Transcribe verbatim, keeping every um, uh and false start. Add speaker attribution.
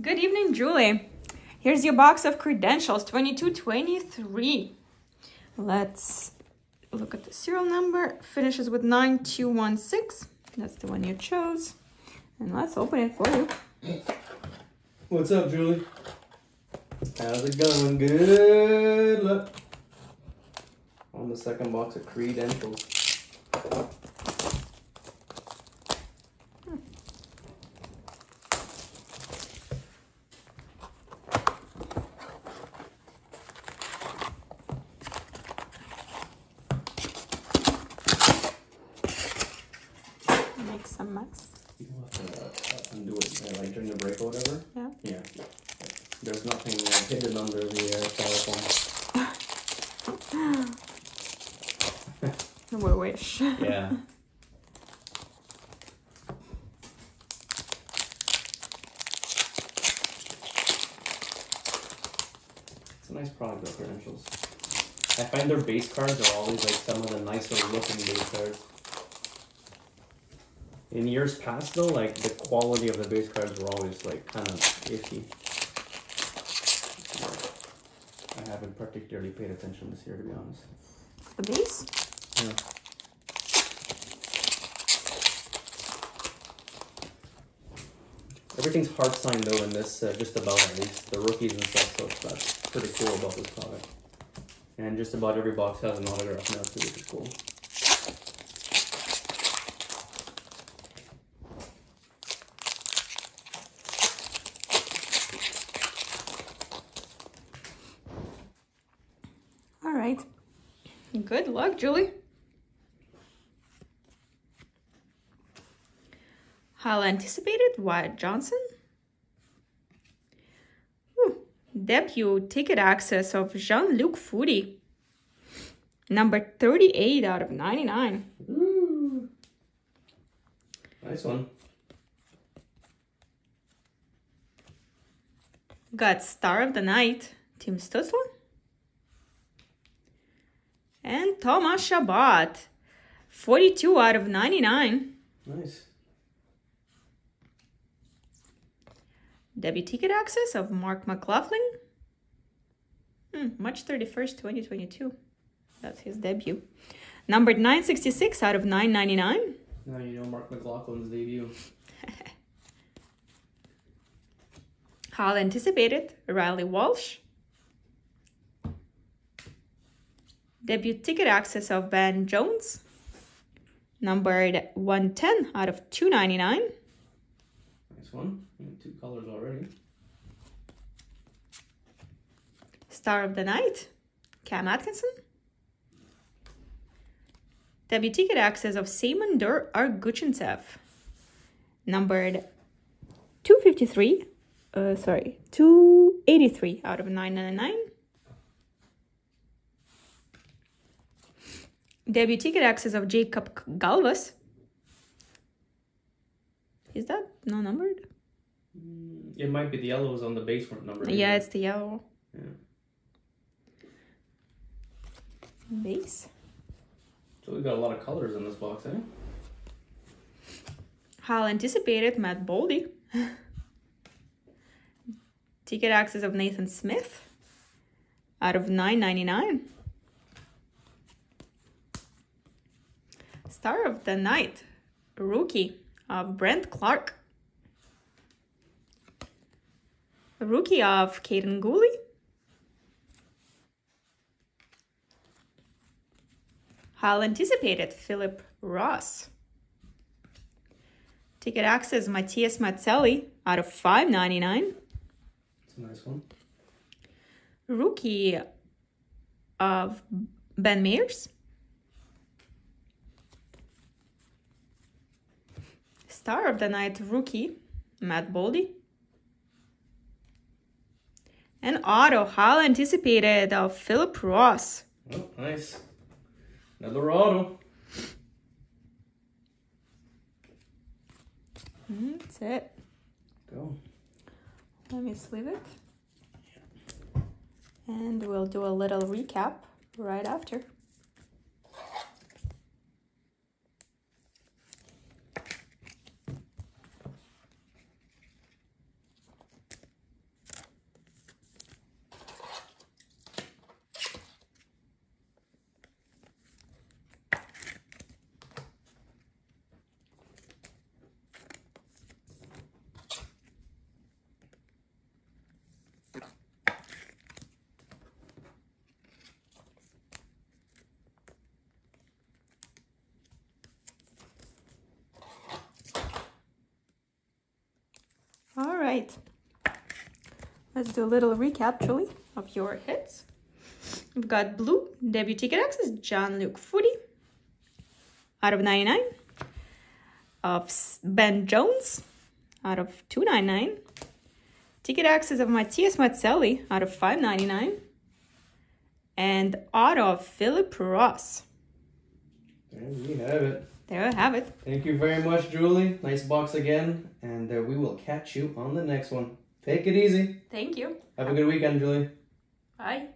Speaker 1: Good evening, Julie. Here's your box of credentials, twenty-two twenty-three. Let's look at the serial number. Finishes with nine two one six. That's the one you chose. And let's open it for you.
Speaker 2: What's up, Julie? How's it going? Good luck. On the second box of credentials.
Speaker 1: Make some mess.
Speaker 2: You have to uh, undo it uh, like during the break or whatever?
Speaker 1: Yeah.
Speaker 2: Yeah. There's nothing uh, hidden under the uh, styrofoam.
Speaker 1: We wish.
Speaker 2: Yeah. It's a nice product though, credentials. I find their base cards are always like some of the nicer looking base cards. In years past though, like the quality of the base cards were always like kind of iffy. I haven't particularly paid attention this year, to be honest.
Speaker 1: The base?
Speaker 2: Yeah. Everything's hard signed though in this, uh, just about at least the rookies and stuff, so that's pretty cool about this product. And just about every box has an autograph now too, which is cool.
Speaker 1: All right. Good luck, Julie. Highly anticipated, Wyatt Johnson. Ooh, debut ticket access of Jean-Luc Foudy. Number thirty-eight out of ninety-nine.
Speaker 2: Ooh. Nice one.
Speaker 1: Got Star of the Night, Tim Stutzler. And Thomas Chabot, forty-two out of ninety-nine.
Speaker 2: Nice.
Speaker 1: Debut ticket access of Mark McLaughlin. Hmm, March thirty-first, twenty twenty-two. That's his debut. Numbered nine sixty-six out of nine ninety-nine.
Speaker 2: Now you know Mark McLaughlin's debut.
Speaker 1: Highly anticipated, Riley Walsh. Debut ticket access of Ben Jones. Numbered one ten out of two ninety-nine.
Speaker 2: Nice one. Two colors already.
Speaker 1: Star of the Night, Cam Atkinson. Debut ticket access of Simon Dur Arguchintsev. Numbered two fifty-three, uh, sorry, two eighty-three out of nine ninety-nine. Debut ticket access of Jacob Galvas. Is that no numbered?
Speaker 2: It might be the yellows on the base weren't numbered.
Speaker 1: Yeah, it's the yellow.
Speaker 2: Yeah.
Speaker 1: Base.
Speaker 2: So we've got a lot of colors in this box, eh?
Speaker 1: Highly anticipated, Matt Boldy. Ticket access of Nathan Smith out of nine ninety-nine. Star of the Night, rookie of Brent Clark. Rookie of Caden Gooley. Highly anticipated, Philip Ross. Ticket access, Matthias Mazzelli out of five ninety-nine.
Speaker 2: It's a nice one.
Speaker 1: Rookie of Ben Mears. Star of the Night rookie, Matt Boldy. And auto, highly anticipated, of Philip Ross.
Speaker 2: Oh, nice. Another auto.
Speaker 1: That's it.
Speaker 2: Go.
Speaker 1: Let me sleeve it. And we'll do a little recap right after. right. Let's do a little recap, Julie, of your hits. We've got blue, debut ticket access, Jean-Luc Foudy, out of ninety-nine. Of Ben Jones, out of two ninety-nine. Ticket access of Matthias Mazzelli, out of five ninety-nine. And auto of Philip Ross.
Speaker 2: There we have it.
Speaker 1: There I have it.
Speaker 2: Thank you very much, Julie. Nice box again. And uh, we will catch you on the next one. Take it easy.
Speaker 1: Thank you.
Speaker 2: Have a good weekend, Julie.
Speaker 1: Bye.